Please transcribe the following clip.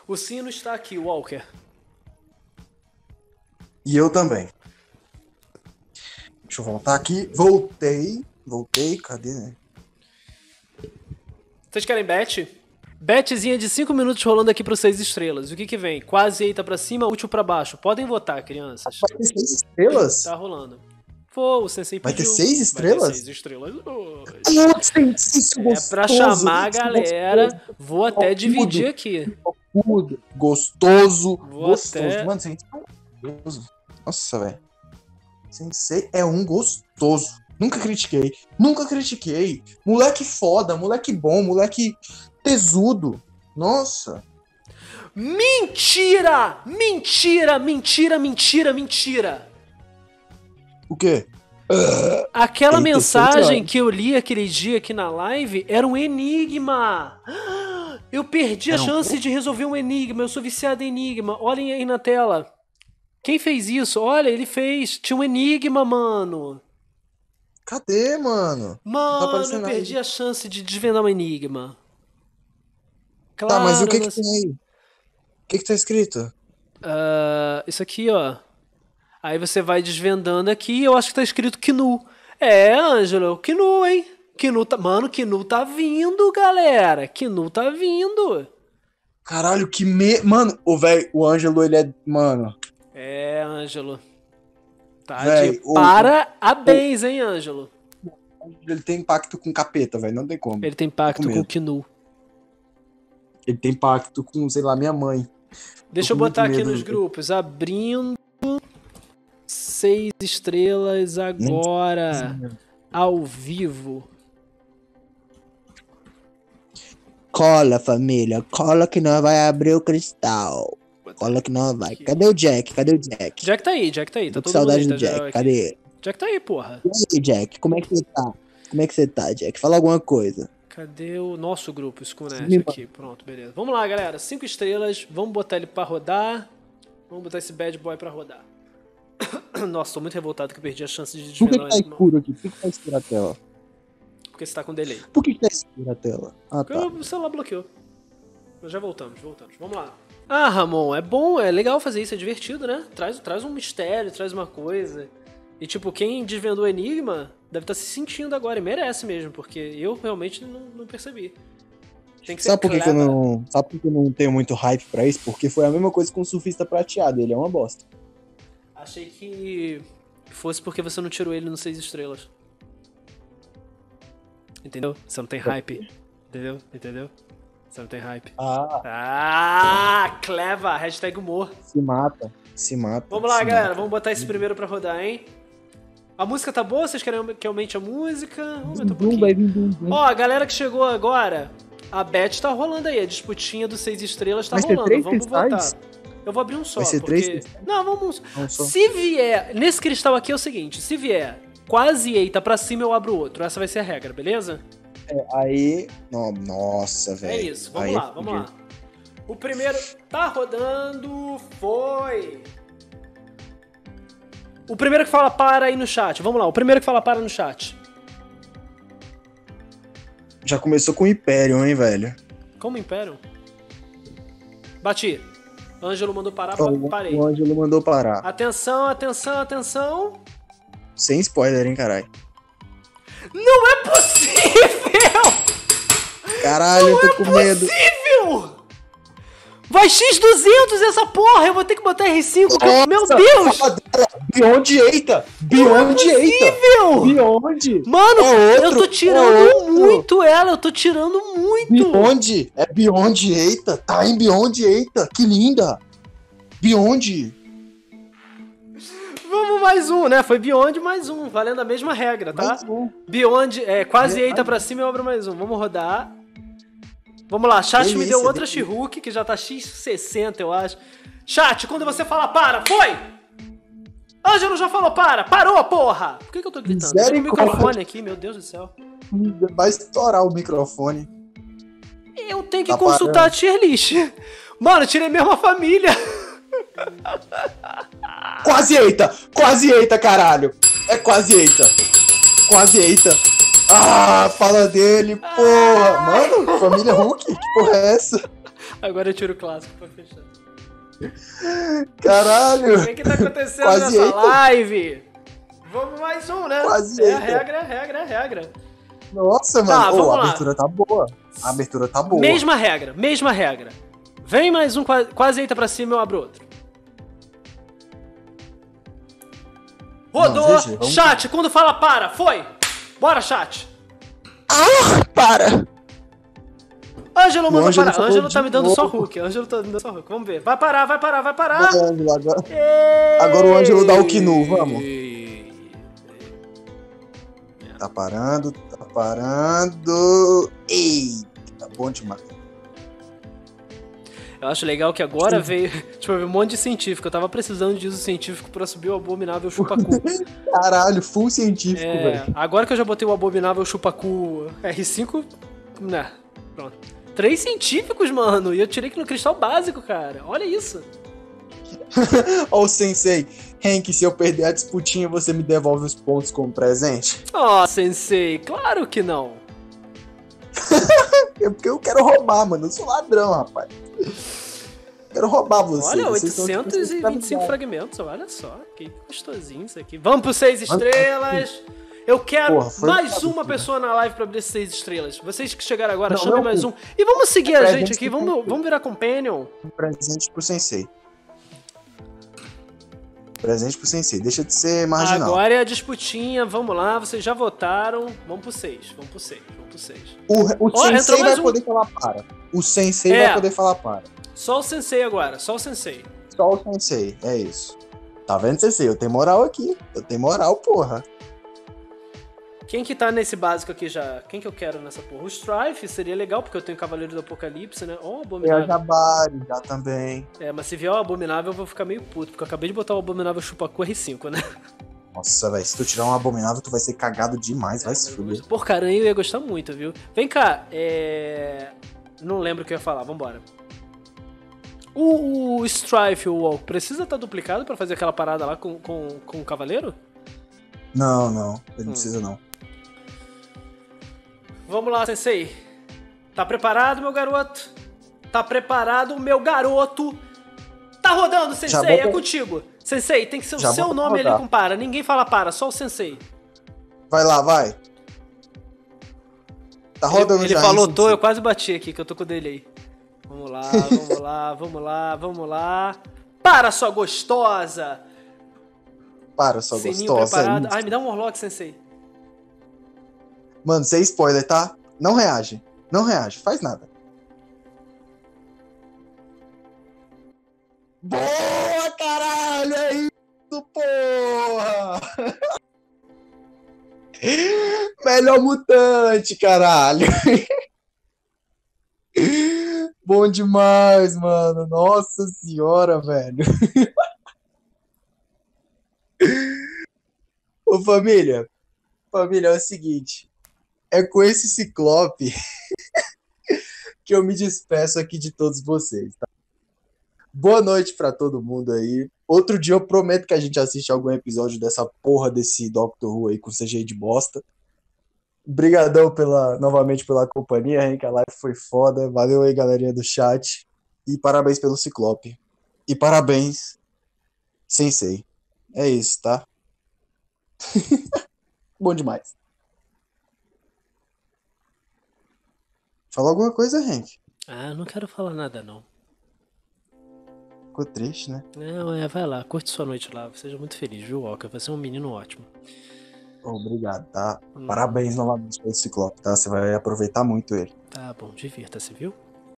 O sino está aqui, Walker. E eu também. Deixa eu voltar aqui. Voltei, cadê, né? Vocês querem bet? Betzinha de 5 minutos rolando aqui pro 6 estrelas. O que vem? Quase eita pra cima, útil pra baixo. Podem votar, crianças. Vai ter 6 estrelas? Tá rolando. Pô, o Sensei Vai ter pediu. 6 estrelas? Vai ter 6 estrelas. É Pra chamar a galera, vou até dividir aqui. Gostoso. Vou Gostoso. até... Mano, Sensei é gostoso. Nossa, velho. Sensei é um gostoso. Nunca critiquei. Moleque foda, moleque bom, moleque tesudo. Nossa. Mentira! O quê? Aquela Eita, mensagem central. que eu li aquele dia aqui na live era um enigma. Eu perdi a Era um chance de resolver um enigma. Eu sou viciado em enigma. Olhem aí na tela. Quem fez isso? Olha, ele fez. Tinha um enigma, mano. Cadê, mano? Não tá Mano, aparecendo eu nada. perdi a chance de desvendar um enigma. Tá, Claro, mas e o que mas... tem aí? O que tá escrito? Isso aqui, ó. Aí você vai desvendando aqui, eu acho que tá escrito Knu. É, Ângelo, Knu, hein? Knu tá... Mano, Knu tá vindo, galera. Knu tá vindo. Caralho, Mano, o Ângelo, ele é... Mano... É, Ângelo. Tá Véi, de parabéns, hein, Ângelo? Ele tem pacto com capeta, velho. Não tem como. Ele tem pacto Tô com com o medo. Knu. Ele tem pacto com, sei lá, minha mãe. Deixa eu com botar muito aqui medo. nos grupos. Abrindo 6 estrelas agora. Ao vivo. Cola, família. Cola que nós vai abrir o cristal. Cola que nós vai. Cadê o Jack? Jack tá aí. Tá Tô com todo mundo saudade aí, do tá geral Jack. aqui. Cadê? Jack tá aí, porra. E aí, Jack? Como é que você tá, Jack? Fala alguma coisa. Cadê o nosso grupo, Skunet, Me aqui? Pronto, beleza. Vamos lá, galera. 5 estrelas. Vamos botar ele pra rodar. Vamos botar esse bad boy pra rodar. Nossa, tô muito revoltado que eu perdi a chance de Por que desvendar tá o enigma. escuro aqui? Por que tá escuro a tela? Porque você tá com delay. Por que tá escuro a tela? Ah, Porque tá. o celular bloqueou. Mas já voltamos. Vamos lá. Ah, Ramon, é bom, é legal fazer isso, é divertido, né? Traz um mistério, traz uma coisa. E tipo, quem desvendou o enigma deve estar se sentindo agora, e merece mesmo, porque eu realmente não percebi. Tem que ser Sabe por que eu clever. não... Sabe por que eu não tenho muito hype pra isso? Porque foi a mesma coisa com o surfista prateado. Ele é uma bosta. Achei que fosse porque você não tirou ele no 6 estrelas. Entendeu? Você não tem hype. Entendeu? Você não tem hype. Clever. Hashtag humor. Se mata. Vamos lá, se galera. mata. Vamos botar esse primeiro pra rodar, hein? A música tá boa? Vocês querem que aumente a música? Vamos aumentar um pouquinho. Ó, a galera que chegou agora, a bet tá rolando aí. A disputinha dos 6 estrelas tá Vai ser rolando. 3 Vamos cristais? votar. Eu vou abrir um só. Vai ser porque... 3 cristais? Não, vamos... Não, só. Se vier... Nesse cristal aqui é o seguinte. Se vier quase eita pra cima, eu abro outro. Essa vai ser a regra, beleza? Aí... Nossa, velho. É isso. Vamos lá. O primeiro tá rodando. Foi. O primeiro que fala para aí no chat. Vamos lá. O primeiro que fala para no chat. Já começou com o Hyperion, hein, velho? Como Império? Bati. Ângelo mandou parar, parei. O Ângelo mandou parar. Atenção. Sem spoiler, hein, caralho. Não é possível! Caralho, eu tô com medo. Possível! Vai X200 essa porra! Eu vou ter que botar R5. Nossa, Meu Deus! fala dela. Beyond Eita! Beyond! Mano, É outro, eu tô tirando é outro. muito ela. Eu tô tirando muito. Beyond! É Beyond Eita! Tá em Beyond Eita! Que linda! Beyond! Vamos mais um, né? Foi Beyond mais um, valendo a mesma regra, tá? Mais um. Beyond, quase eita pra cima, eu abro mais um. Vamos rodar. Vamos lá, chat me deu outra She-Hulk, que já tá X60, eu acho. Chat, quando você fala para, foi! Ângelo já falou para! Parou, porra! Por que eu tô gritando? Tem um microfone aqui, meu Deus do céu. Vai estourar o microfone. Eu tenho que consultar a tier list. Mano, eu tirei mesmo a família. Quase eita, caralho! É quase eita! Ah, fala dele, porra! Mano, família Hulk? Que porra é essa? Agora eu tiro o clássico pra fechar. Caralho! O que tá acontecendo Quase nessa live? Vamos mais um, né? Quase É a eita. regra. Nossa, Tá, mano. vamos A lá. abertura tá boa. A abertura tá boa. Mesma regra. Vem mais um, quase eita pra cima, eu abro outro. Rodou, Não, GG, vamos chat, quando fala para, foi! Bora, chat! Para! Ângelo mandou Ângelo parar. falou Ângelo de tá me dando só novo. Hulk. Ângelo tá me dando só Hulk. Vamos ver. Vai parar. Agora, agora o Ângelo dá o Kinu, vamos. Tá parando. Eita, bom demais. Eu acho legal que agora veio, tipo, um monte de científico. Eu tava precisando de uso científico pra subir o abominável chupacu. Caralho, full científico, velho. Agora que eu já botei o abominável chupacu R5, né, pronto. 3 científicos, mano, e eu tirei aqui no cristal básico, cara. Olha isso. Ó o sensei. Hank, se eu perder a disputinha, você me devolve os pontos como presente? Ó, sensei, claro que não. É porque eu quero roubar, mano. Eu sou ladrão, rapaz. Quero roubar você. Olha, Vocês são, tipo, 825 fragmentos, olha só. Que gostosinho isso aqui. Vamos pro 6 estrelas. Eu quero mais uma pessoa na live pra abrir 6 estrelas. Vocês que chegaram agora, chamem mais um. E vamos seguir a gente aqui, vamos virar companion. Um presente pro sensei. Presente pro sensei. Deixa de ser marginal. Agora é a disputinha, vamos lá, vocês já votaram. Vamos pro 6. O sensei vai poder falar para. O sensei vai poder falar para. Só o sensei agora, só o sensei. Só o sensei, é isso. Tá vendo, sensei? Eu tenho moral aqui. Eu tenho moral, porra. Quem que tá nesse básico aqui já? Quem que eu quero nessa porra? O Strife seria legal, porque eu tenho Cavaleiro do Apocalipse, né? Ó, o Abominável. Eu a Jabari já também. É, mas se vier o Abominável eu vou ficar meio puto, porque eu acabei de botar o Abominável Chupacu R5, né? Nossa, velho, se tu tirar um Abominável, tu vai ser cagado demais, vai se fuder. Porcaranha, eu ia gostar muito, viu? Vem cá, não lembro o que eu ia falar, vambora. O Strife, o Walk, precisa estar duplicado pra fazer aquela parada lá com o Cavaleiro? Não, ele não precisa não. Vamos lá, sensei. Tá preparado, meu garoto? Tá preparado, meu garoto? Tá rodando, sensei, é contigo. Sensei, tem que ser o seu nome ali com para. Ninguém fala para, só o sensei. Vai lá, vai. Tá rodando ele já. Ele falou, tô, eu quase bati aqui, que eu tô com o dele aí. Vamos lá. Para, sua gostosa! Para, sua Sininho gostosa. Preparado. Ai, me dá um Warlock, sensei. Mano, sem spoiler, tá? Não reage, faz nada. Boa, caralho, é isso, porra! Melhor mutante, caralho! Bom demais, mano. Nossa senhora, velho. Ô, família, é o seguinte. É com esse ciclope que eu me despeço aqui de todos vocês, tá? Boa noite pra todo mundo aí. Outro dia eu prometo que a gente assiste algum episódio dessa porra desse Doctor Who aí com CGI de bosta. Obrigadão novamente pela companhia, Henrique. A live foi foda. Valeu aí, galerinha do chat. E parabéns pelo ciclope. E parabéns, sensei. É isso, tá? Bom demais. Fala alguma coisa, Henk? Ah, não quero falar nada, não. Ficou triste, né? Não, vai lá, curte sua noite lá. Seja muito feliz, viu, Walker? Você é um menino ótimo. Obrigado, tá? Parabéns novamente pelo ciclope, tá? Você vai aproveitar muito ele. Tá bom, divirta-se, viu?